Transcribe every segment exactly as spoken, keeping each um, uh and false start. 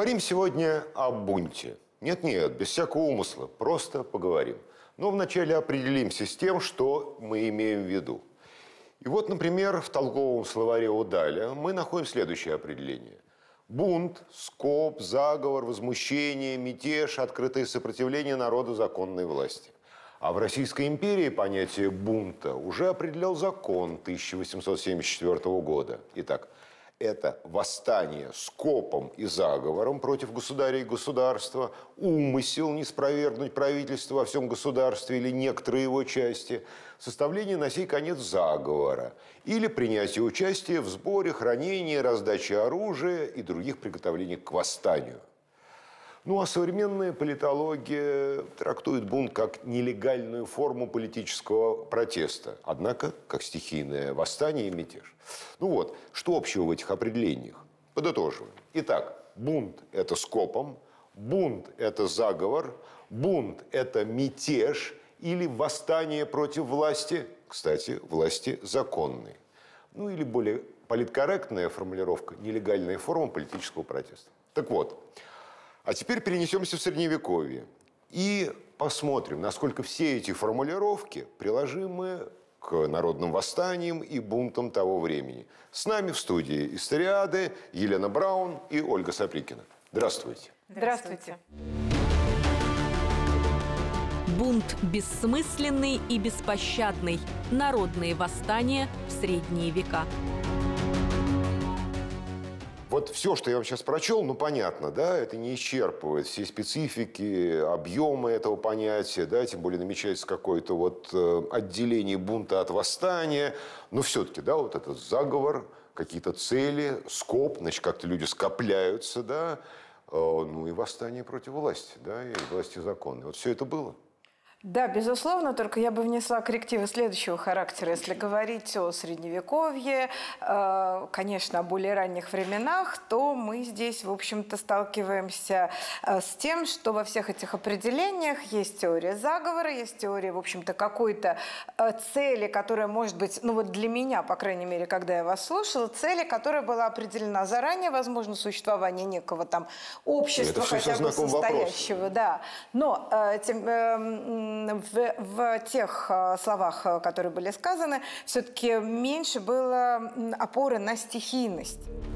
Поговорим сегодня о бунте. Нет-нет, без всякого умысла, просто поговорим. Но вначале определимся с тем, что мы имеем в виду. И вот, например, в толковом словаре Удаля мы находим следующее определение. Бунт, скоп, заговор, возмущение, мятеж, открытое сопротивление народу законной власти. А в Российской империи понятие бунта уже определял закон тысяча восемьсот семьдесят четвёртого года. Итак, это восстание скопом и заговором против государя и государства, умысел не спровергнуть правительство во всем государстве или некоторые его части, составление на сей конец заговора или принятие участия в сборе, хранении, раздаче оружия и других приготовлений к восстанию. Ну а современная политология трактует бунт как нелегальную форму политического протеста, однако как стихийное восстание и мятеж. Ну вот, что общего в этих определениях? Подытоживаем. Итак, бунт – это скопом, бунт – это заговор, бунт – это мятеж или восстание против власти, кстати, власти законной. Ну или более политкорректная формулировка – нелегальная форма политического протеста. Так вот. А теперь перенесемся в Средневековье и посмотрим, насколько все эти формулировки приложимы к народным восстаниям и бунтам того времени. С нами в студии историады Елена Браун и Ольга Саприкина. Здравствуйте. Здравствуйте. Бунт бессмысленный и беспощадный. Народные восстания в средние века. Вот все, что я вам сейчас прочел, ну, понятно, да, это не исчерпывает все специфики, объемы этого понятия, да, тем более намечается какое-то вот э, отделение бунта от восстания, но все-таки, да, вот этот заговор, какие-то цели, скоп, значит, как-то люди скопляются, да, э, ну, и восстание против власти, да, и власти законной. Вот все это было. Да, безусловно, только я бы внесла коррективы следующего характера. Если говорить о Средневековье, э, конечно, о более ранних временах, то мы здесь, в общем-то, сталкиваемся э, с тем, что во всех этих определениях есть теория заговора, есть теория, в общем-то, какой-то э, цели, которая может быть, ну вот для меня, по крайней мере, когда я вас слушала, цели, которая была определена заранее, возможно, существование некого там общества, хотя бы состоящего. Да. Но э, тем... Э, В, в тех словах, которые были сказаны, все-таки меньше было опоры на стихийность.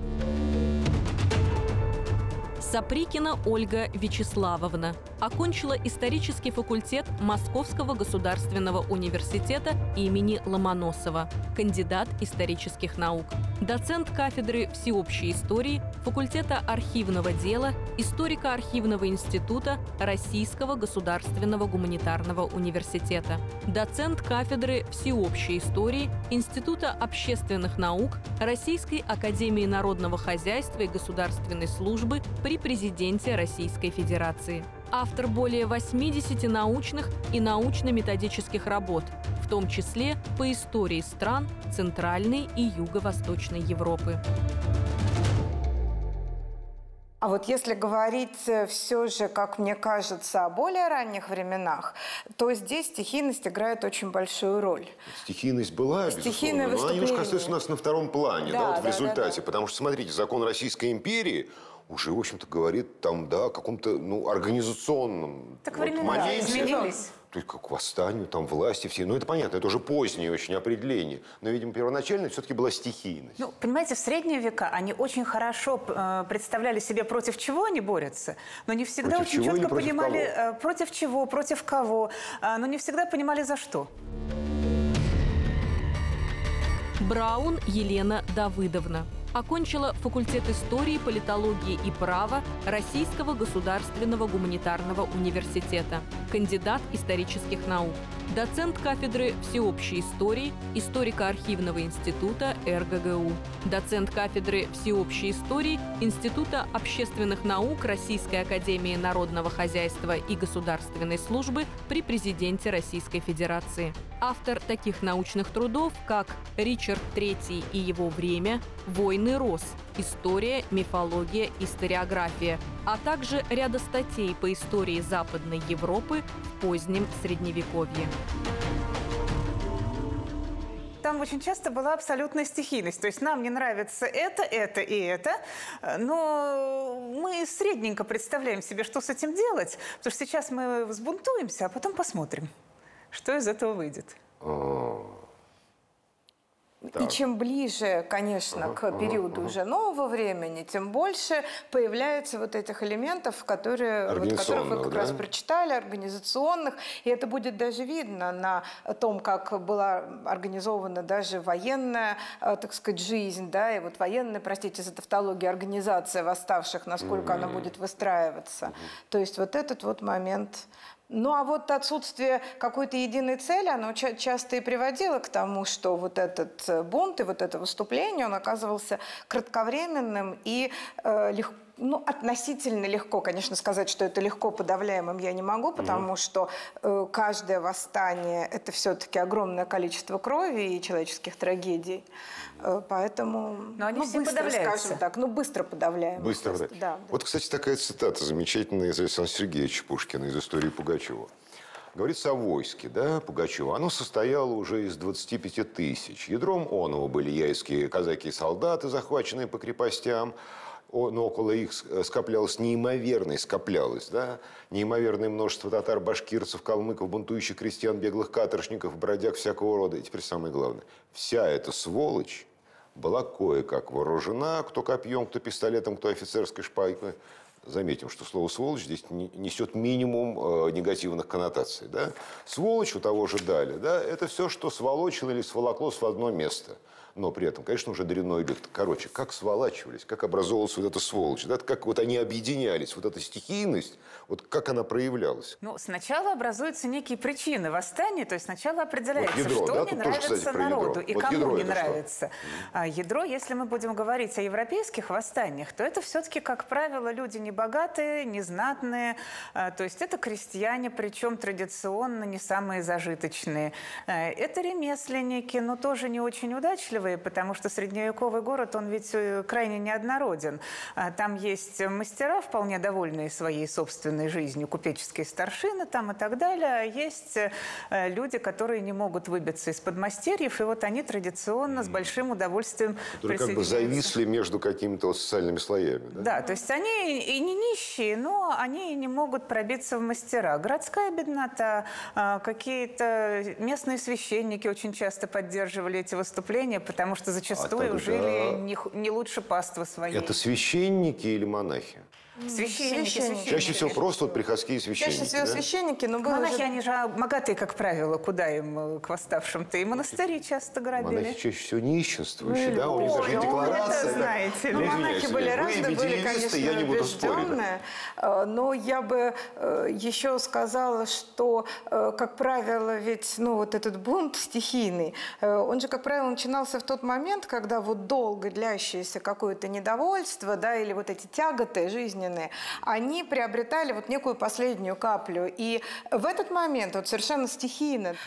Саприкина Ольга Вячеславовна окончила исторический факультет Московского государственного университета имени Ломоносова, кандидат исторических наук, доцент кафедры всеобщей истории факультета архивного дела, историко-архивного института Российского государственного гуманитарного университета, доцент кафедры всеобщей истории Института общественных наук Российской академии народного хозяйства и государственной службы при президенте Российской Федерации. Автор более восьмидесяти научных и научно-методических работ, в том числе по истории стран Центральной и Юго-Восточной Европы. А вот если говорить все же, как мне кажется, о более ранних временах, то здесь стихийность играет очень большую роль. Стихийность была, Стихийное безусловно, но она немножко остается у выступление. нас на втором плане, Да, да, вот да, в результате. да, да. Потому что, смотрите, закон Российской империи уже, в общем-то, говорит там, да, о каком-то, ну, организационном Так вот, времена моменте. изменились. То есть, как к восстанию, там, власти все. Ну, это понятно, это уже позднее очень определение. Но, видимо, первоначально все-таки была стихийность. Ну, понимаете, в средние века они очень хорошо э, представляли себе, против чего они борются, но не всегда Против очень чего или четко против понимали, кого? э, против чего, против кого, э, но не всегда понимали, за что. Браун Елена Давыдовна. Окончила факультет истории, политологии и права Российского государственного гуманитарного университета, кандидат исторических наук, доцент кафедры всеобщей истории Историко-архивного института эр гэ гэ у, доцент кафедры всеобщей истории Института общественных наук Российской академии народного хозяйства и государственной службы при президенте Российской Федерации. Автор таких научных трудов, как «Ричард третий и его время», «Войны Рос», «История, мифология, историография», а также ряда статей по истории Западной Европы в позднем Средневековье. там очень часто была абсолютная стихийность. То есть нам не нравится это, это и это, но мы средненько представляем себе, что с этим делать, потому что сейчас мы взбунтуемся, а потом посмотрим, что из этого выйдет. Так. И чем ближе, конечно, ага, к периоду ага, уже нового времени, тем больше появляется вот этих элементов, которые, вот, которых вы как да? раз прочитали, организационных. И это будет даже видно на том, как была организована даже военная, так сказать, жизнь, да, и вот военная, простите за тавтологию, организация восставших, насколько mm-hmm. она будет выстраиваться. Mm-hmm. То есть вот этот вот момент... Ну, а вот отсутствие какой-то единой цели, оно ча- часто и приводило к тому, что вот этот бунт и вот это выступление, он оказывался кратковременным и э, легко. Ну, относительно легко, конечно, сказать, что это легко подавляемым я не могу, потому mm-hmm. что э, каждое восстание – это все-таки огромное количество крови и человеческих трагедий. Э, поэтому, но они ну, все быстро, подавляются. скажем так, ну, быстро подавляем. Быстро подавляем. Да, да. Вот, кстати, такая цитата замечательная из Александра Сергеевича Пушкина из истории Пугачева. Говорится о войске, да, Пугачева. Оно состояло уже из двадцати пяти тысяч. Ядром оного были яйские казаки и солдаты, захваченные по крепостям. Но около их скоплялось неимоверное, скоплялось, да, неимоверное множество татар, башкирцев, калмыков, бунтующих крестьян, беглых каторжников, бродяг всякого рода. И теперь самое главное. Вся эта сволочь была кое-как вооружена, кто копьем, кто пистолетом, кто офицерской шпагой. Заметим, что слово «сволочь» здесь несет минимум э, негативных коннотаций. Да? Сволочь у того же Даля, да, это все, что сволочило или сволоклось в одно место. Но при этом, конечно, уже дрянной легко. Короче, как сволачивались, как образовывалась вот эта сволочь, да? Как вот они объединялись, вот эта стихийность, вот как она проявлялась. Ну, сначала образуются некие причины восстания, то есть сначала определяется, вот ядро, что да? не Тут нравится тоже, кстати, народу и вот кому не нравится. Что? Ядро, если мы будем говорить о европейских восстаниях, то это все-таки, как правило, люди небогатые, незнатные, то есть это крестьяне, причем традиционно не самые зажиточные. Это ремесленники, но тоже не очень удачливые, потому что средневековый город, он ведь крайне неоднороден. Там есть мастера, вполне довольные своей собственной жизнью, купеческие старшины там и так далее. А есть люди, которые не могут выбиться из подмастерьев, и вот они традиционно с большим удовольствием которые как бы зависли между какими-то социальными слоями. Да? Да, то есть они и не нищие, но они не могут пробиться в мастера. Городская беднота, какие-то местные священники очень часто поддерживали эти выступления, потому что зачастую а тогда... жили не, не лучше паствы своей. Это священники или монахи? Священники, священники. Чаще всего просто вот приходские священники. Чаще всего да? священники, но монахи, же... они же богатые, как правило, куда им к восставшим-то? И монастыри часто грабили. Монахи чаще всего нищенствующие, да? У них даже декларация. Это знаете. Ну, монахи были разные, были, конечно, я не буду убежденные. Но я бы еще сказала, что, как правило, ведь, ну, вот этот бунт стихийный, он же, как правило, начинался в тот момент, когда вот долго длящееся какое-то недовольство, да, или вот эти тяготы жизненные, они приобретали вот некую последнюю каплю. И в этот момент, вот совершенно стихийно,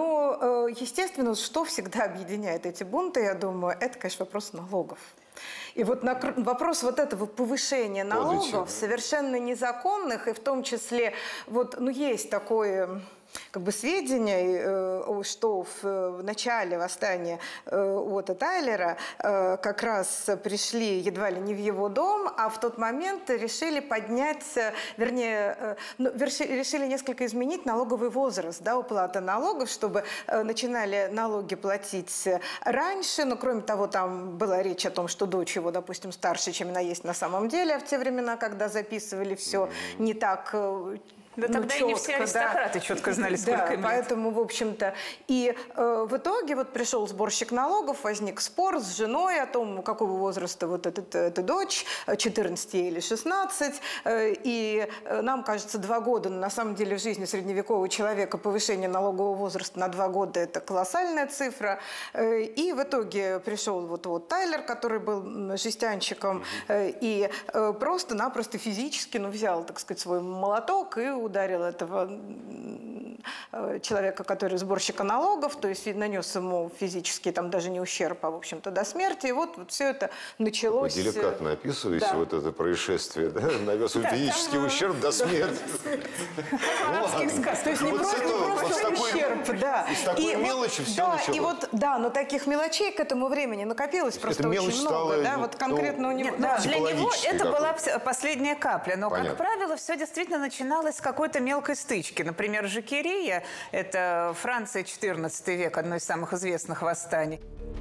но, естественно, что всегда объединяет эти бунты, я думаю, это, конечно, вопрос налогов. И вот на вопрос вот этого повышения налогов, совершенно незаконных, и в том числе, вот, ну, есть такое... как бы сведения, что в начале восстания Уотта Тайлера как раз пришли едва ли не в его дом, а в тот момент решили поднять, вернее, решили несколько изменить налоговый возраст, да, уплаты налогов, чтобы начинали налоги платить раньше, но кроме того, там была речь о том, что дочь его, допустим, старше, чем она есть на самом деле, а в те времена, когда записывали все не так... Да, ну, тогда четко, и не все аристократы да. четко знали, сколько да, им лет. Поэтому, в общем-то, и э, в итоге вот пришел сборщик налогов, возник спор с женой о том, какого возраста вот этот, эта дочь, четырнадцать или шестнадцать, э, и нам кажется, два года, но на самом деле в жизни средневекового человека повышение налогового возраста на два года – это колоссальная цифра, э, и в итоге пришел вот, вот Тайлер, который был жестянщиком, э, и э, просто-напросто физически, ну, взял, так сказать, свой молоток и ударил этого человека, который сборщика налогов, то есть нанес ему физически, там даже не ущерб, а, в общем-то, до смерти. И вот, вот все это началось... Вы деликатно описываете да. вот это происшествие, да? Нанес физический ущерб до смерти. То есть не просто ущерб, да. Из такой мелочи все началось. И вот, да, но таких мелочей к этому времени накопилось просто очень много. Да, вот конкретно у него... Для него это была последняя капля, но, Понятно. как правило, все действительно начиналось с какой-то мелкой стычки. Например, Жакерия, это Франция, четырнадцатый век, одно из самых известных восстаний.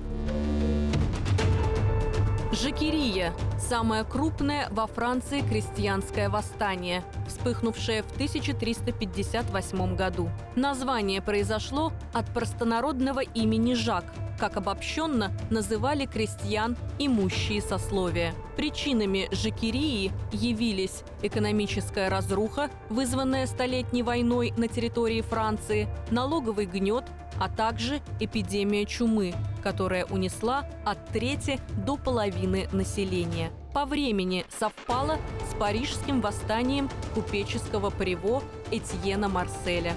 Жакерия – самое крупное во Франции крестьянское восстание, вспыхнувшее в тысяча триста пятьдесят восьмом году. Название произошло от простонародного имени Жак, как обобщенно называли крестьян имущие сословия. Причинами Жакерии явились экономическая разруха, вызванная Столетней войной на территории Франции, налоговый гнет, а также эпидемия чумы, которая унесла от трети до половины населения. По времени совпало с парижским восстанием купеческого приво Этьена Марселя.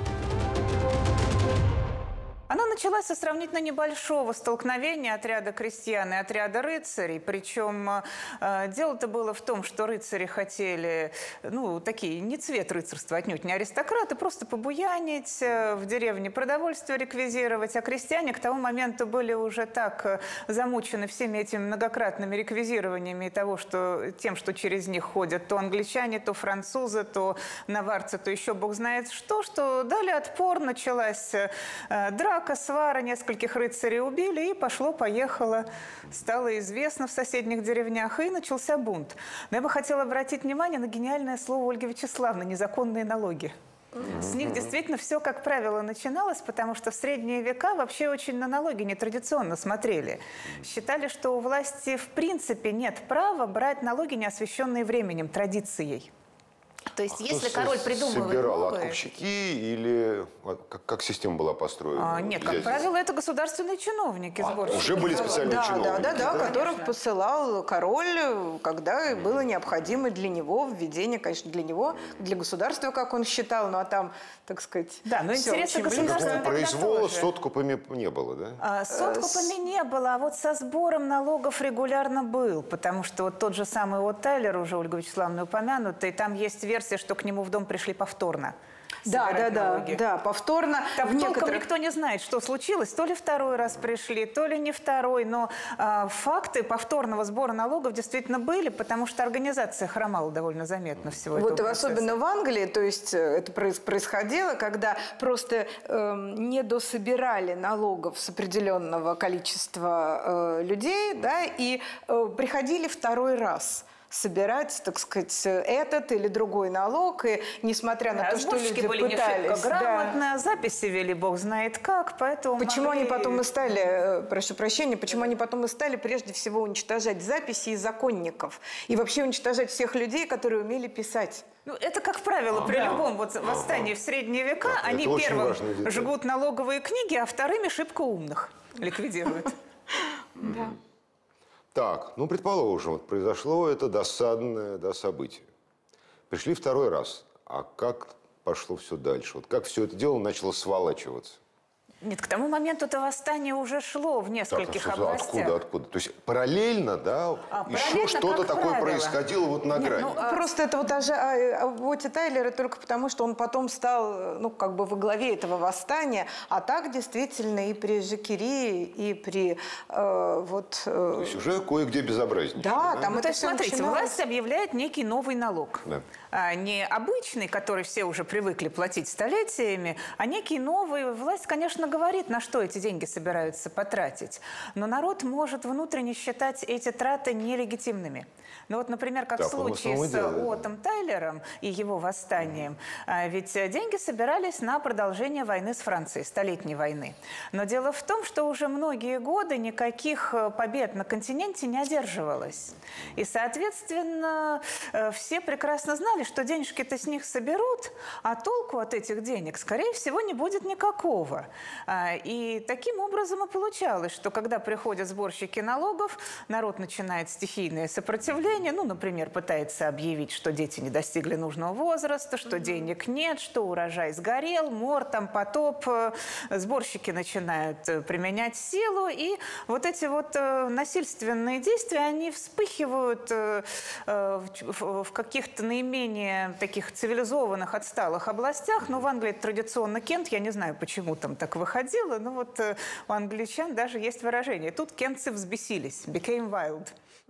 Она началась со сравнительно небольшого столкновения отряда крестьян и отряда рыцарей. Причем э, дело-то было в том, что рыцари хотели, ну, такие, не цвет рыцарства отнюдь, не аристократы, просто побуянить, э, в деревне продовольствие реквизировать. А крестьяне к тому моменту были уже так э, замучены всеми этими многократными реквизированиями и того, что, тем, что через них ходят то англичане, то французы, то наварцы, то еще бог знает что, что дали отпор, началась э, драка, свара, нескольких рыцарей убили, и пошло-поехало. Стало известно в соседних деревнях, и начался бунт. Но я бы хотела обратить внимание на гениальное слово Ольги Вячеславовны – незаконные налоги. С них действительно все, как правило, начиналось, потому что в средние века вообще очень на налоги нетрадиционно смотрели. Считали, что у власти в принципе нет права брать налоги, не освященные временем, традицией. То есть, а если кто король придумывает собирал, новые... откупщики или как, как система была построена? А, нет, как правило, это государственные чиновники, сборщики. А, уже были специальные да, чиновники? Да, да, да, да, которых конечно. посылал король, когда было необходимо для него введение, конечно, для него, для государства, как он считал, ну а там, так сказать, да, но интересы государства произвола с откупами не было, да? А, с откупами не было, а вот со сбором налогов регулярно был, потому что вот тот же самый вот Тайлер, уже Ольга Вячеславовна упомянутый, там есть версия, что к нему в дом пришли повторно. Да, да, да, да, повторно. Там в толком некоторых... никто не знает, что случилось. То ли второй раз пришли, то ли не второй. Но э, факты повторного сбора налогов действительно были, потому что организация хромала довольно заметно всего этого Вот процесса. особенно в Англии, то есть это происходило, когда просто э, не дособирали налогов с определенного количества э, людей, да, и э, приходили второй раз собирать, так сказать, этот или другой налог, и несмотря на да, то, что люди были пытались... не грамотно, да. записи вели бог знает как, поэтому... Почему могли... они потом и стали, прошу прощения, почему они потом и стали прежде всего уничтожать записи и законников, и вообще уничтожать всех людей, которые умели писать? Ну, это, как правило, при да. любом вот восстании в средние века, да, они первым жгут налоговые книги, а вторыми шибко умных ликвидируют. Да. Так, ну, предположим, вот произошло это досадное да, событие. Пришли второй раз. А как пошло все дальше? Вот как все это дело начало сволачиваться? Нет, к тому моменту это восстание уже шло в нескольких так, областях. Откуда, откуда? То есть параллельно, да, а, еще что-то такое правило. происходило вот на Нет, грани? Ну, а... Просто это вот даже о, о Боте Тайлере только потому, что он потом стал, ну, как бы во главе этого восстания. А так действительно и при Жакерии, и при э, вот... Э... То есть уже кое-где безобразнее. Да, да, там ну, это то есть, все смотрите, начиналось... власть объявляет некий новый налог. Да. А, не обычный, который все уже привыкли платить столетиями, а некий новый. Власть, конечно, говорит, на что эти деньги собираются потратить. Но народ может внутренне считать эти траты нелегитимными. Ну вот, например, как да, в случае с деле, Отом да. Тайлером и его восстанием. А, ведь деньги собирались на продолжение войны с Францией, Столетней войны. Но дело в том, что уже многие годы никаких побед на континенте не одерживалось. И, соответственно, все прекрасно знали, что денежки-то с них соберут, а толку от этих денег, скорее всего, не будет никакого. И таким образом и получалось, что когда приходят сборщики налогов, народ начинает стихийное сопротивление, ну, например, пытается объявить, что дети не достигли нужного возраста, что денег нет, что урожай сгорел, мор, там потоп. Сборщики начинают применять силу, и вот эти вот насильственные действия, они вспыхивают в каких-то наименее таких цивилизованных, отсталых областях. Но в Англии это традиционно Кент, я не знаю, почему там так выходило, но вот у англичан даже есть выражение. Тут кентцы взбесились, became wild.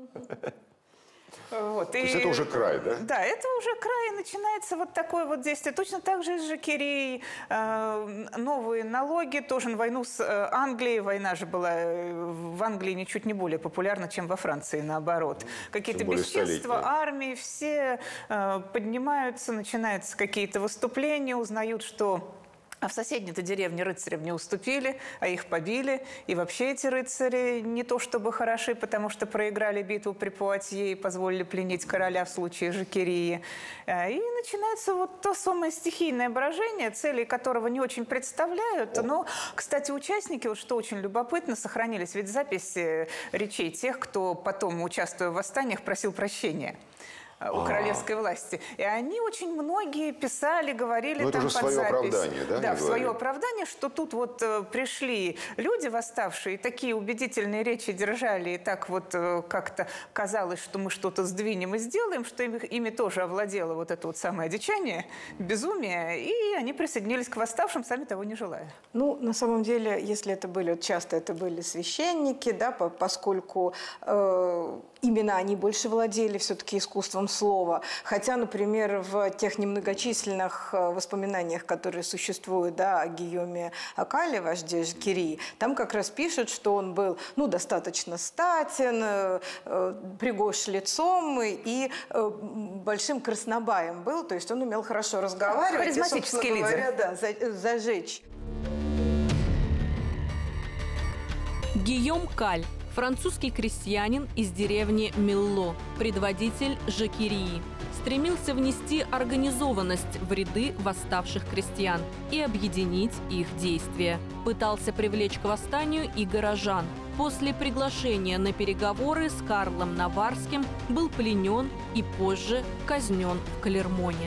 Вот. То и, есть это уже край, да? Да, это уже край, и начинается вот такое вот действие. Точно так же и с Жакерией. Э, новые налоги, тоже на войну с э, Англией. Война же была в Англии ничуть не более популярна, чем во Франции, наоборот. Какие-то бесчинства, армии, все э, поднимаются, начинаются какие-то выступления, узнают, что... А в соседней-то деревне рыцарям не уступили, а их побили. И вообще эти рыцари не то чтобы хороши, потому что проиграли битву при Пуатье и позволили пленить короля в случае Жакерии. И начинается вот то самое стихийное брожение, цели которого не очень представляют. Но, кстати, участники, вот что очень любопытно, сохранились ведь записи речей тех, кто потом, участвуя в восстаниях, просил прощения у королевской власти. И они очень многие писали, говорили Но там это уже под свое запись. оправдание, да? Да, в свое оправдание, что тут вот э, пришли люди восставшие, такие убедительные речи держали, и так вот э, как-то казалось, что мы что-то сдвинем и сделаем, что ими, ими тоже овладело вот это вот самое одичание, безумие, и они присоединились к восставшим, сами того не желая. Ну, на самом деле, если это были, вот часто это были священники, да, по, поскольку э, именно они больше владели все-таки искусством слова. Хотя, например, в тех немногочисленных воспоминаниях, которые существуют, да, о Гийоме Акале, вожде Жакерии, там как раз пишут, что он был, ну, достаточно статен, э, э, пригож лицом и э, большим краснобаем был, то есть он умел хорошо разговаривать. Харизматический и, лидер. Говоря, да, за, зажечь. Гийом Каль – французский крестьянин из деревни Милло, предводитель Жакерии. Стремился внести организованность в ряды восставших крестьян и объединить их действия. Пытался привлечь к восстанию и горожан. После приглашения на переговоры с Карлом Наварским был пленен и позже казнен в Калермоне.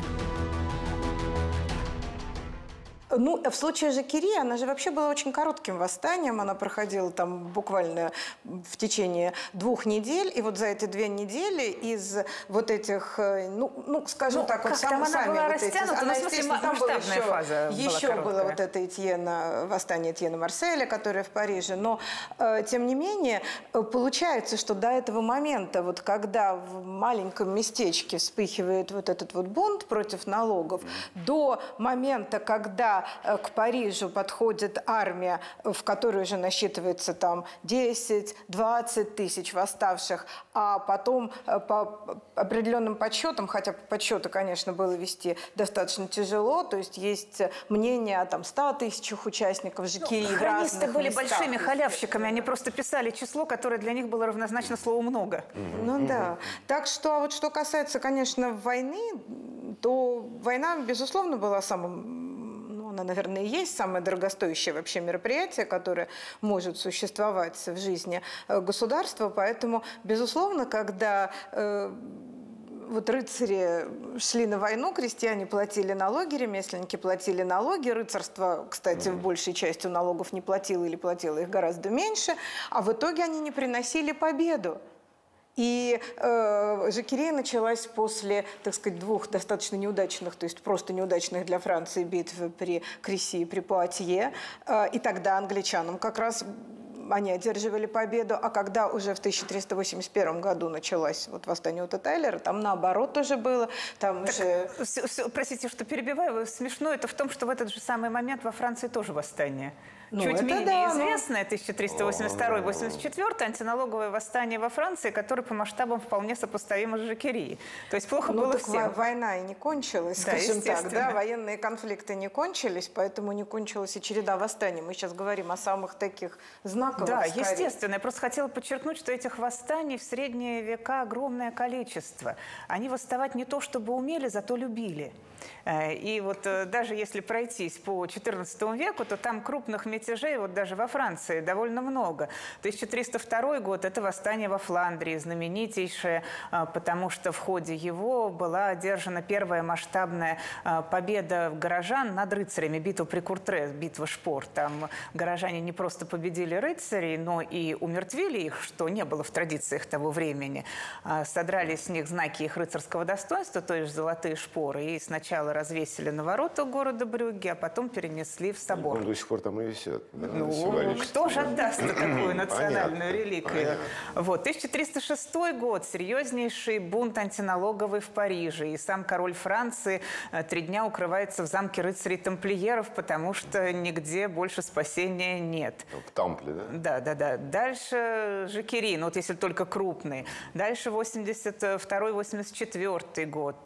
Ну, в случае Жакерии, она же вообще была очень коротким восстанием. Она проходила там буквально в течение двух недель. И вот за эти две недели из вот этих, ну, ну скажем ну, так, вот сам, она сами была вот растянута, эти... Она, в смысле, там было масштабная еще, фаза еще была было вот это Этьена, восстание Этьена Марселя, которое в Париже. Но, э, тем не менее, получается, что до этого момента, вот когда в маленьком местечке вспыхивает вот этот вот бунт против налогов, до момента, когда к Парижу подходит армия, в которой уже насчитывается там десять-двадцать тысяч восставших, а потом по определенным подсчетам, хотя подсчеты, конечно, было вести достаточно тяжело, то есть есть мнение о там ста тысячах участников Жакерии ну, в разных были местах. большими халявщиками, они просто писали число, которое для них было равнозначно слову «много». Ну да. Так что, а вот что касается, конечно, войны, то война, безусловно, была самым, ну, она, наверное, и есть самое дорогостоящее вообще мероприятие, которое может существовать в жизни государства. Поэтому, безусловно, когда э, вот рыцари шли на войну, крестьяне платили налоги, ремесленники платили налоги, рыцарство, кстати, в большей части налогов не платило или платило их гораздо меньше, а в итоге они не приносили победу. И э, Жакерия началась после, так сказать, двух достаточно неудачных, то есть просто неудачных для Франции битв при Креси и при Пуатье. Э, и тогда англичанам как раз они одерживали победу. А когда уже в тысяча триста восемьдесят первом году началось вот восстание Ута Тайлера, там наоборот тоже было. Там так, уже... все, все, простите, что перебиваю. Смешно это в том, что в этот же самый момент во Франции тоже восстание. Ну, Чуть менее да, известное, тысяча триста восемьдесят второй — восемьдесят четвёртый, антиналоговое восстание во Франции, которое по масштабам вполне сопоставимо с Жакерией. То есть плохо ну, было так всем. Война и не кончилась, Да, скажем так. Да? Военные конфликты не кончились, поэтому не кончилась и череда восстаний. Мы сейчас говорим о самых таких знаковых. Да, скорее. естественно. Я просто хотела подчеркнуть, что этих восстаний в средние века огромное количество. Они восставать не то чтобы умели, зато любили. И вот даже если пройтись по четырнадцатому веку, то там крупных мятежей мятежей вот даже во Франции довольно много. тысяча триста второй год – это восстание во Фландрии, знаменитейшее, потому что в ходе его была одержана первая масштабная победа горожан над рыцарями, битва при Куртре, битва шпор. Там горожане не просто победили рыцарей, но и умертвили их, что не было в традициях того времени. Содрали с них знаки их рыцарского достоинства, то есть золотые шпоры, и сначала развесили на воротах города Брюгге, а потом перенесли в собор. Он до сих пор там и висит. Да, ну, кто же отдаст такую национальную Понятно. реликвию? Понятно. Вот, тысяча триста шестой год, серьезнейший бунт антиналоговый в Париже, и сам король Франции три дня укрывается в замке рыцарей-тамплиеров, потому что нигде больше спасения нет. В Тампле, да? Да, да, да. Дальше Жакери, ну вот если только крупные. Дальше восемьдесят второй — восемьдесят четвёртый год.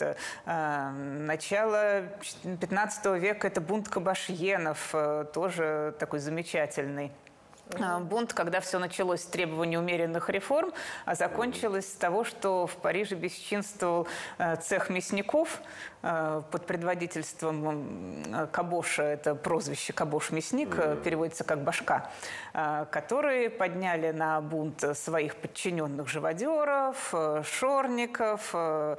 Начало пятнадцатого века – это бунт кабашьенов, тоже такой замечательный. Бунт, когда все началось с требования умеренных реформ, а закончилось с того, что в Париже бесчинствовал цех мясников под предводительством Кабоша, это прозвище Кабош-мясник, переводится как башка, которые подняли на бунт своих подчиненных живодеров, шорников,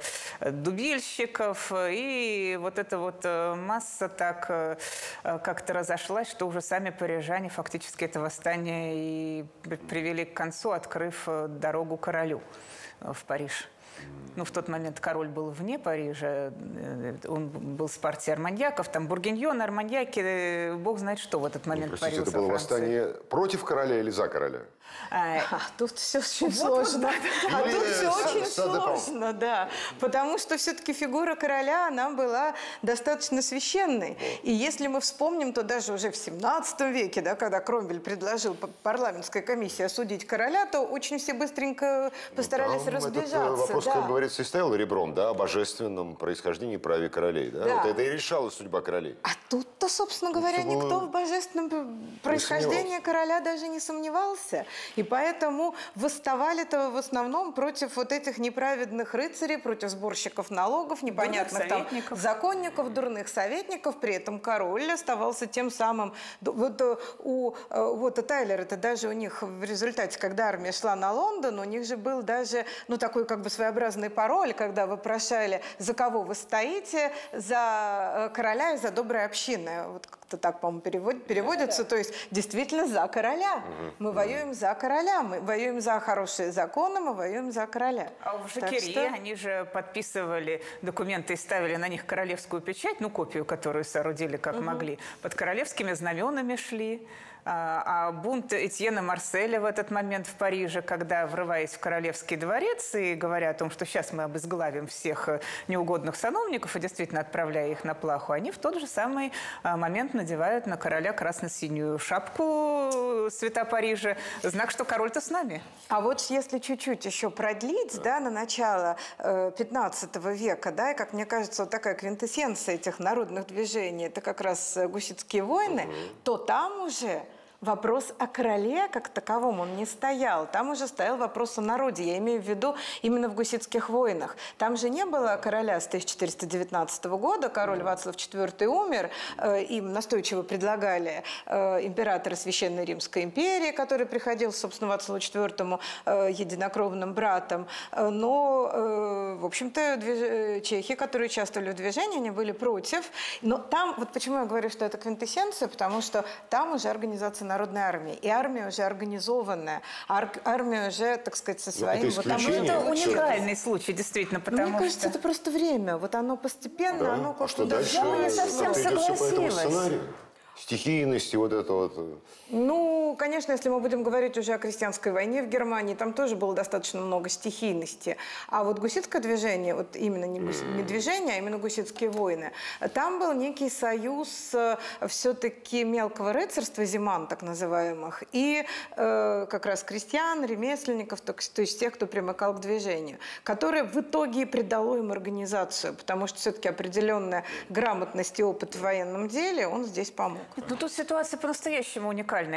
дубильщиков, и вот эта вот масса так как-то разошлась, что уже сами парижане фактически это восстание и привели к концу, открыв дорогу королю в Париж. Ну, в тот момент король был вне Парижа, он был с партией арманьяков, там бургиньоны, арманьяки, бог знает что в этот момент ну, простите, творилось это было во Франции. восстание против короля или за короля? А, тут все очень Вот, сложно. вот, да, а да. тут все Или очень Садепал. сложно, да. Потому что все-таки фигура короля, она была достаточно священной. И если мы вспомним, то даже уже в семнадцатом веке, да, когда Кромвель предложил парламентской комиссии осудить короля, то очень все быстренько постарались Там разбежаться. Этот вопрос, да. как говорится, и стоял ребром, да, о божественном происхождении и праве королей. Да? Да. Вот это и решала судьба королей. А тут-то, собственно говоря, Всего никто в божественном происхождении короля даже не сомневался. И поэтому восставали-то в основном против вот этих неправедных рыцарей, против сборщиков налогов, непонятных там законников, дурных советников. При этом король оставался тем самым... Вот у вот, Тайлера-то даже у них в результате, когда армия шла на Лондон, у них же был даже ну, такой как бы своеобразный пароль, когда вопрошали, за кого вы стоите, за короля и за добрые общины. Вот как-то так, по-моему, перевод, переводится. Да, да. То есть действительно за короля. Угу. Мы воюем за короля, мы воюем за хорошие законы, мы воюем за короля. А в Жакери что... они же подписывали документы и ставили на них королевскую печать, ну, копию, которую соорудили как угу. могли. Под королевскими знаменами шли. А бунт Этьена Марселя в этот момент в Париже, когда, врываясь в Королевский дворец и говоря о том, что сейчас мы обезглавим всех неугодных сановников и действительно отправляя их на плаху, они в тот же самый момент надевают на короля красно-синюю шапку цвета Парижа, знак, что король-то с нами. А вот если чуть-чуть еще продлить, да, на начало пятнадцатого века, да, и, как мне кажется, вот такая квинтэссенция этих народных движений, это как раз гуситские войны, угу. то там уже... Вопрос о короле как таковом он не стоял. Там уже стоял вопрос о народе. Я имею в виду именно в гуситских войнах. Там же не было короля с тысяча четыреста девятнадцатого года. Король Вацлав четвёртый умер. Им настойчиво предлагали императора Священной Римской империи, который приходил, собственно, Вацлаву четвёртому единокровным братом. Но, в общем-то, чехи, которые участвовали в движении, они были против. Но там, вот почему я говорю, что это квинтэссенция, потому что там уже организация народной армии. И армия уже организованная. Ар армия уже, так сказать, со своим... Это, вот там, это уникальный случай, действительно, потому Мне кажется, что... это просто время. Вот оно постепенно, да? оно как-то... А что дальше? Я бы не совсем согласилась. Стихийности, вот это вот. Ну, конечно, если мы будем говорить уже о крестьянской войне в Германии, там тоже было достаточно много стихийности. А вот гуситское движение, вот именно не, гус... не движение, а именно гуситские войны, там был некий союз все-таки мелкого рыцарства, зиман так называемых, и э, как раз крестьян, ремесленников, то, то есть тех, кто примыкал к движению, которое в итоге придало им организацию, потому что все-таки определенная грамотность и опыт в военном деле, он здесь помог. Ну, тут ситуация по-настоящему уникальная. Короля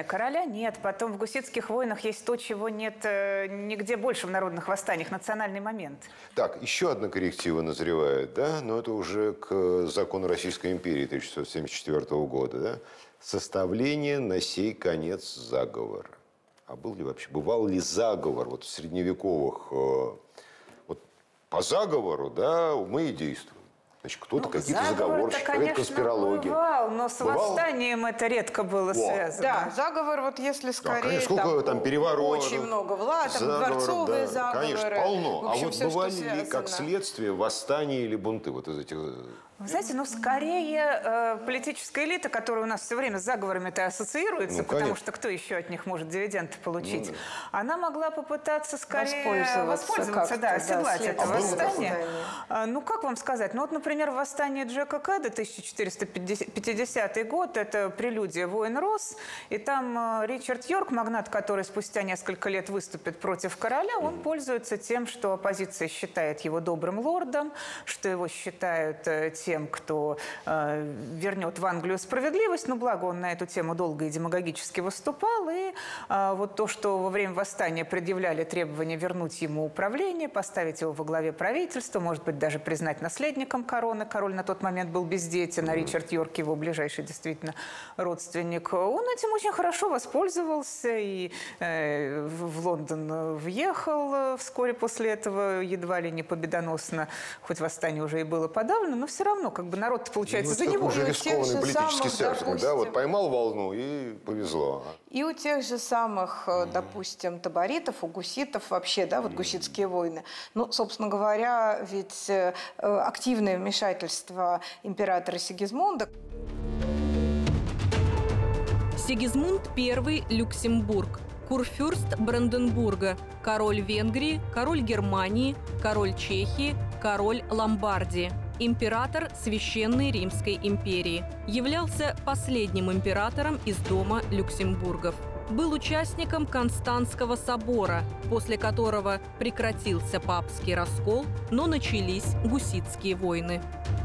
короля нет. Потом в гуситских войнах есть то, чего нет э, нигде больше в народных восстаниях – национальный момент. Так, еще одна корректива назревает, да, но это уже к закону Российской империи тысяча шестьсот семьдесят четвёртого года, да, составление на сей конец заговора. А был ли вообще, бывал ли заговор вот в средневековых, э, вот по заговору, да, мы и действуем. Значит, кто-то, ну, какие-то заговорщики, какая-то конспирология. Бывал, но с бывал? восстанием это редко было Во. связано. Да, заговор, вот если скорее... Да, конечно, сколько там, там переворотов, очень много влад, там дворцовые да, заговоры. Конечно, полно. В общем, а вот все, бывали ли как следствие восстания или бунты вот из этих... Вы знаете, ну, скорее э, политическая элита, которая у нас все время с заговорами-то ассоциируется, ну, потому что кто еще от них может дивиденды получить, ну, да. она могла попытаться скорее воспользоваться, воспользоваться да, оседлать да, это а восстание. А, ну, как вам сказать? Ну, вот, например, восстание Джека Кэда, тысяча четыреста пятидесятый год, это прелюдия войн Росс, и там э, Ричард Йорк, магнат, который спустя несколько лет выступит против короля, он mm-hmm. пользуется тем, что оппозиция считает его добрым лордом, что его считают э, тем, кто э, вернет в Англию справедливость. Но благо он на эту тему долго и демагогически выступал. И э, вот то, что во время восстания предъявляли требования вернуть ему управление, поставить его во главе правительства, может быть, даже признать наследником короны. Король на тот момент был бездетен, а Ричард Йорк, его ближайший действительно родственник, он этим очень хорошо воспользовался и э, в Лондон въехал вскоре после этого, едва ли не победоносно, хоть восстание уже и было подавлено, но все равно равно, как бы народ, получается, ну, за него. Уже рискованный политический серфинг, да, вот поймал волну и повезло. И у тех же самых, допустим, таборитов, у гуситов вообще, да, вот гуситские войны. Ну, собственно говоря, ведь активное вмешательство императора Сигизмунда. Сигизмунд I Люксембург, курфюрст Бранденбурга, король Венгрии, король Германии, король Чехии, король Ломбардии. Император Священной Римской империи. Являлся последним императором из дома Люксембургов. Был участником Константского собора, после которого прекратился папский раскол, но начались гуситские войны.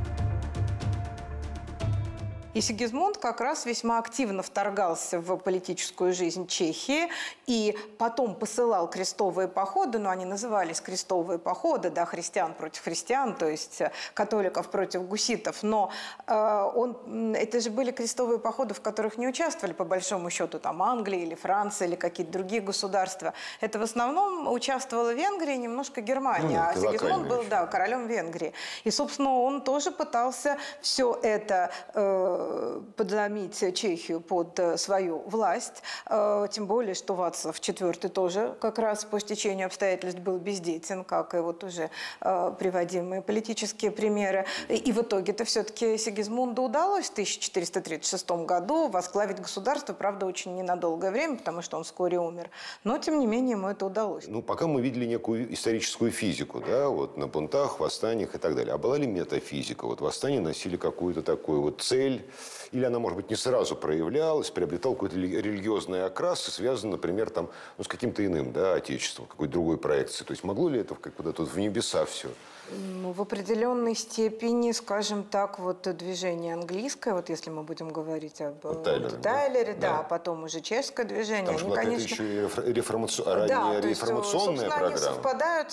И Сигизмунд как раз весьма активно вторгался в политическую жизнь Чехии и потом посылал крестовые походы, но они назывались крестовые походы, да, христиан против христиан, то есть католиков против гуситов. Но э, он, это же были крестовые походы, в которых не участвовали, по большому счету, там Англия или Франция или какие-то другие государства. Это в основном участвовала Венгрия, немножко Германия, ну, а Сигизмунд был, да, королем Венгрии. И, собственно, он тоже пытался все это... Э, подломить Чехию под свою власть, тем более, что Вацлав четвёртый тоже как раз по стечению обстоятельств был бездетен, как и вот уже приводимые политические примеры. И в итоге-то все-таки Сигизмунду удалось в тысяча четыреста тридцать шестом году возглавить государство, правда, очень ненадолгое время, потому что он вскоре умер. Но, тем не менее, ему это удалось. Ну, пока мы видели некую историческую физику, да, вот на бунтах, восстаниях и так далее. А была ли метафизика? Вот восстания носили какую-то такую вот цель, или она, может быть, не сразу проявлялась, приобретала какой-то религиозный окрас, и связан, например, там, ну, с каким-то иным, да, отечеством, какой-то другой проекцией. То есть могло ли это как куда-то в небеса все? Ну, в определенной степени, скажем так, вот движение английское, вот если мы будем говорить об вот Тайлере, вот, Тайлере да, да, а потом уже чешское движение. Потому что, они, конечно, еще и реформаци... да, ранняя реформационная программа. Они совпадают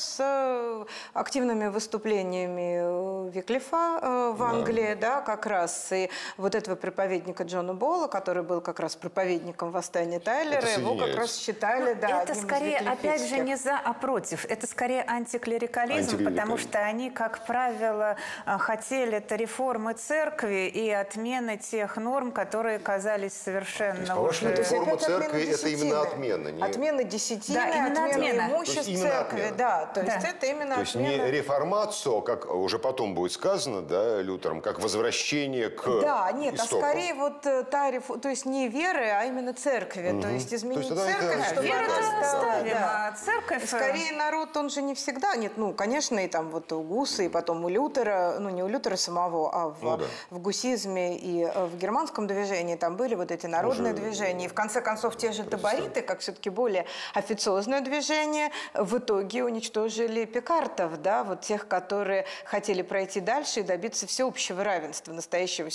с активными выступлениями Виклифа в Англии, да. да, как раз. И вот этого проповедника Джона Болла, который был как раз проповедником восстания Тайлера, его как раз считали, да, это скорее, опять же, не за, а против. Это скорее антиклерикализм, антиклерикализм. Потому что они, как правило, хотели это реформы церкви и отмены тех норм, которые казались совершенно... То есть, уже... реформа церкви – это именно отмена. Не... Отмена десятины, да, именно отмена отмена. имуществ церкви. Отмена. Да, то есть да. это именно То есть отмена. не реформацию, как уже потом будет сказано, да, Лютером, как возвращение к Да, нет, истокам. А скорее вот та реформа, то есть не веры, а именно церкви. Угу. То есть изменить то есть, церковь, это... чтобы вера она стала... да. А церковь... Скорее народ, он же не всегда... Нет, ну, конечно, и там вот у Гуса, и потом у Лютера, ну, не у Лютера самого, а в, ну, да. в гусизме и в германском движении там были вот эти народные уже... движения. И в конце концов те же табориты, как все-таки более официозное движение, в итоге уничтожили пикартов, да, вот тех, которые хотели пройти дальше и добиться всеобщего равенства, настоящего всеобщего равенства.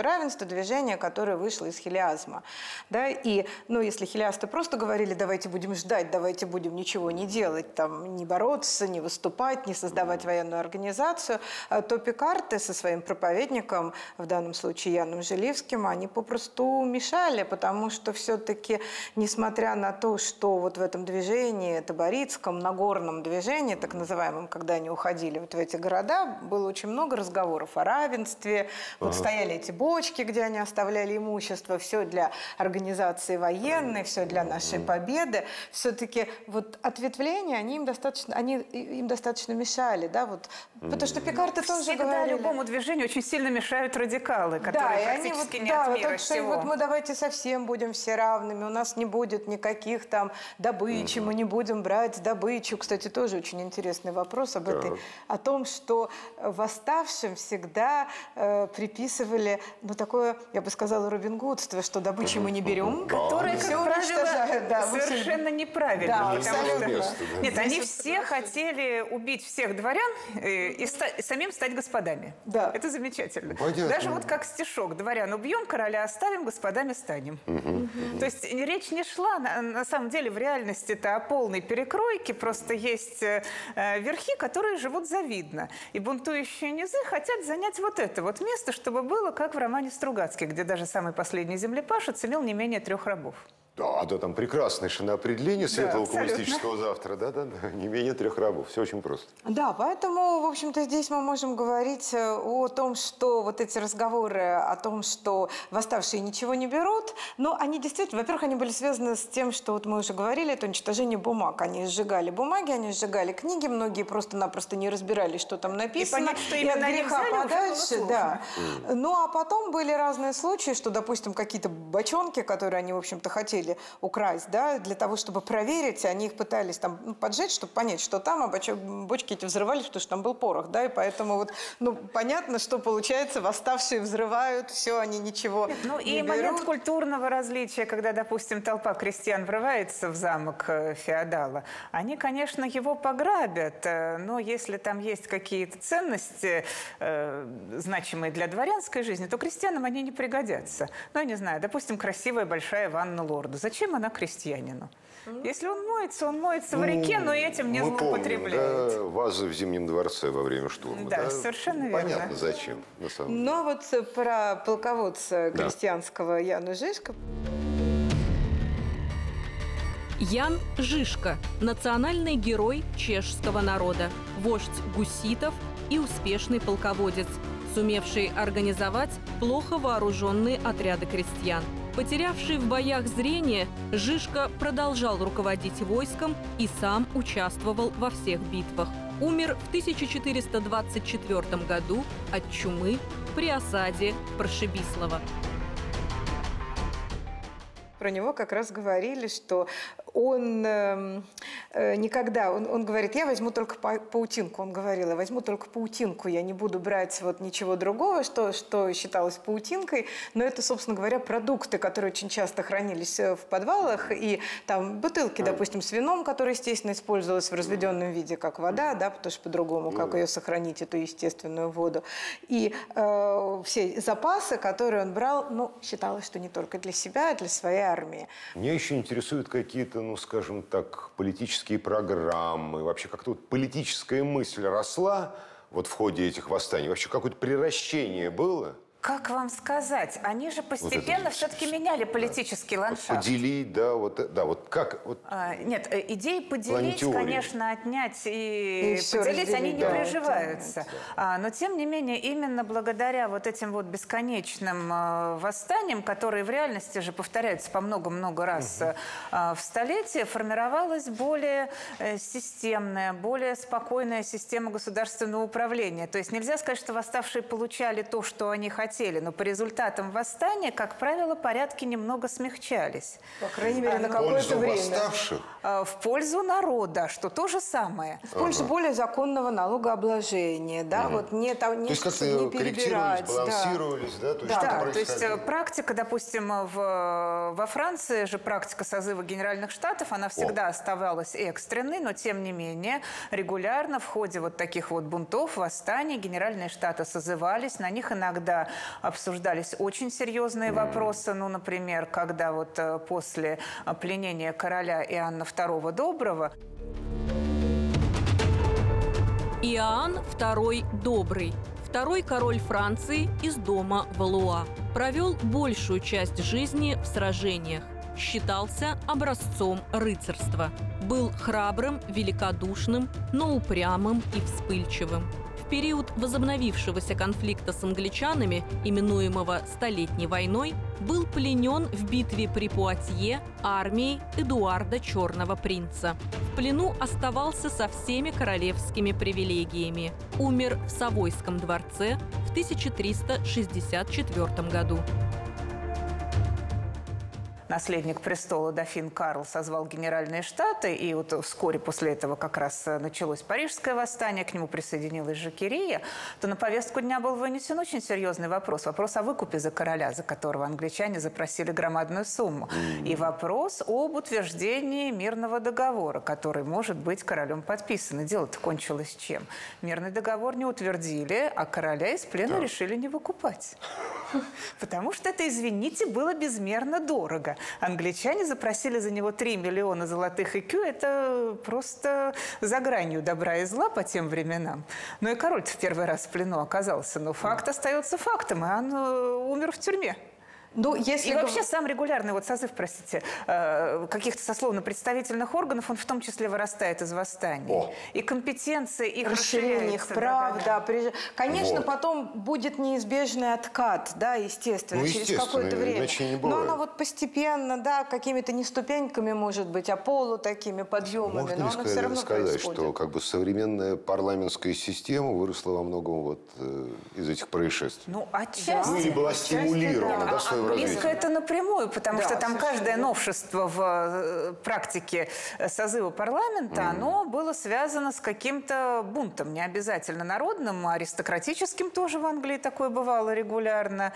равенства, движение, которое вышло из хилиазма. Да? И, ну, если хилиасты просто говорили, давайте будем ждать, давайте будем ничего не делать, там, не бороться, не выступать, не создавать военную организацию, то пикарты со своим проповедником, в данном случае Яном Жиливским, они попросту мешали, потому что все-таки, несмотря на то, что вот в этом движении, таборитском, нагорном движении, так называемом, когда они уходили вот в эти города, было очень много разговоров о равенстве, вот ага. стояли эти бочки, где они оставляли имущество, все для организации военной, все для нашей победы. Все-таки вот ответвления, они им достаточно, они им достаточно мешали, да, вот, потому что пикарты тоже Всегда говорили. любому движению очень сильно мешают радикалы, которые да, практически вот, не да, от мира вот, всего. Вот мы давайте совсем будем все равными, у нас не будет никаких там добычи, mm-hmm. мы не будем брать добычу. Кстати, тоже очень интересный вопрос об этой, о том, что восставшим всегда э, приписывали, ну, такое, я бы сказала, робингудство, что добычи мы не берем. Которое, как правило, да, совершенно неправильно. Да, потому что... место, да. Нет, они все хотели убить всех дворян и, и, ста- и самим стать господами. Да. Это замечательно. Понятно. Даже вот как стишок: дворян убьем, короля оставим, господами станем. Угу. Угу. То есть речь не шла, на, на самом деле, в реальности-то о полной перекройке. Просто есть э, верхи, которые живут завидно. И бунтующие низы хотят занять вот это вот место, чтобы было, как в романе Стругацких, где даже самый последний землепашец имел не менее трех рабов. Да, да, там прекрасное определение светлого да, коммунистического завтра, да, да, да, не менее трех рабов, все очень просто. Да, поэтому, в общем-то, здесь мы можем говорить о том, что вот эти разговоры о том, что восставшие ничего не берут, но они действительно, во-первых, они были связаны с тем, что вот мы уже говорили, это уничтожение бумаг. Они сжигали бумаги, они сжигали книги, многие просто-напросто не разбирались, что там написано. И понять, что и именно от греха взяли, подальше, да. Mm. Ну, а потом были разные случаи, что, допустим, какие-то бочонки, которые они, в общем-то, хотели украсть, да, для того, чтобы проверить, они их пытались там поджечь, чтобы понять, что там, а бочки эти взрывались, потому что там был порох, да, и поэтому вот, ну, понятно, что получается, восставшие взрывают, все, они ничего Нет, ну, не и берут. момент культурного различия, когда, допустим, толпа крестьян врывается в замок феодала, они, конечно, его пограбят, но если там есть какие-то ценности, э, значимые для дворянской жизни, то крестьянам они не пригодятся. Ну, я не знаю, допустим, красивая большая ванна лорду. Зачем она крестьянину? Если он моется, он моется ну, в реке, но этим не злоупотребляет. Да, вазы в Зимнем дворце во время штурма. Да, да? совершенно верно. Понятно, зачем, на самом деле. Но вот про полководца да. крестьянского Яна Жишка. Ян Жишка – национальный герой чешского народа, вождь гуситов и успешный полководец, сумевший организовать плохо вооруженные отряды крестьян. Потерявший в боях зрение, Жишка продолжал руководить войском и сам участвовал во всех битвах. Умер в тысяча четыреста двадцать четвёртом году от чумы при осаде Прошибислава. Про него как раз говорили, что он э, э, никогда, он, он говорит, я возьму только паутинку, он говорил, я возьму только паутинку, я не буду брать вот ничего другого, что, что считалось паутинкой, но это, собственно говоря, продукты, которые очень часто хранились в подвалах, и там бутылки, допустим, с вином, которое, естественно, использовалось в разведенном виде, как вода, да, потому что по-другому, как ее сохранить, эту естественную воду, и э, все запасы, которые он брал, ну, считалось, что не только для себя, а для своей армии. Меня еще интересуют какие-то, ну, скажем так, политические программы. Вообще как-то вот политическая мысль росла вот в ходе этих восстаний. Вообще какое-то приращение было? Как вам сказать? Они же постепенно вот все-таки меняли политический да. ландшафт. Вот поделить, да, вот, да, вот как... Вот, а, нет, идеи поделить, конечно, отнять и, и поделить, они не да, приживаются. Да. А, но, тем не менее, именно благодаря вот этим вот бесконечным э, восстаниям, которые в реальности же повторяются по много-много раз угу. э, в столетие, формировалась более э, системная, более спокойная система государственного управления. То есть нельзя сказать, что восставшие получали то, что они хотели, но по результатам восстания, как правило, порядки немного смягчались. По крайней мере, а, на какое-то время. Восставших? В пользу народа, что то же самое. В пользу ага. более законного налогообложения, да, угу. вот не, там, не, то есть как-то не перебирать. Балансировались, да? да? То есть, да, то есть практика, допустим, в, во Франции же практика созыва Генеральных Штатов, она всегда О. оставалась экстренной, но тем не менее регулярно в ходе вот таких вот бунтов, восстаний Генеральные Штаты созывались, на них иногда обсуждались очень серьезные вопросы. Ну, например, когда вот после пленения короля Иоанна второго Доброго. Иоанн второй Добрый, второй король Франции из дома Валуа, провел большую часть жизни в сражениях. Считался образцом рыцарства. Был храбрым, великодушным, но упрямым и вспыльчивым. В период возобновившегося конфликта с англичанами, именуемого Столетней войной, был пленен в битве при Пуатье армией Эдуарда Черного принца. В плену оставался со всеми королевскими привилегиями. Умер в Савойском дворце в тысяча триста шестьдесят четвёртом году. Наследник престола дофин Карл созвал Генеральные Штаты, и вот вскоре после этого как раз началось Парижское восстание, к нему присоединилась Жакерия, то на повестку дня был вынесен очень серьезный вопрос. Вопрос о выкупе за короля, за которого англичане запросили громадную сумму. И вопрос об утверждении мирного договора, который может быть королем подписан. И дело-то кончилось чем? Мирный договор не утвердили, а короля из плена да. решили не выкупать. Потому что это, извините, было безмерно дорого. Англичане запросили за него три миллиона золотых ЭКЮ. Это просто за гранью добра и зла по тем временам. Ну и король-то в первый раз в плену оказался. Но факт остается фактом, и он умер в тюрьме. Ну, если и вообще сам регулярный вот созыв, простите, каких-то сословно-представительных органов, он в том числе вырастает из восстаний. О. И компетенция их расширение их прав, да, да. да. Конечно, вот. потом будет неизбежный откат, да, естественно, ну, через какое-то время. Но оно вот постепенно, да, какими-то не ступеньками, может быть, а полу такими подъемами. Можно но ли оно сказать, все равно сказать происходит. что как бы современная парламентская система выросла во многом вот э, из этих происшествий? Ну, отчасти. Ну, или была стимулирована, да, да своего развития. Близко это напрямую, потому да, что там каждое да. новшество в практике созыва парламента, mm. оно было связано с каким-то бунтом, не обязательно народным, а аристократическим тоже в Англии такое бывало регулярно.